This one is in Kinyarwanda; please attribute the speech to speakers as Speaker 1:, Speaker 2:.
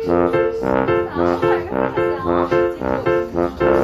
Speaker 1: 然后还是好像哦，结果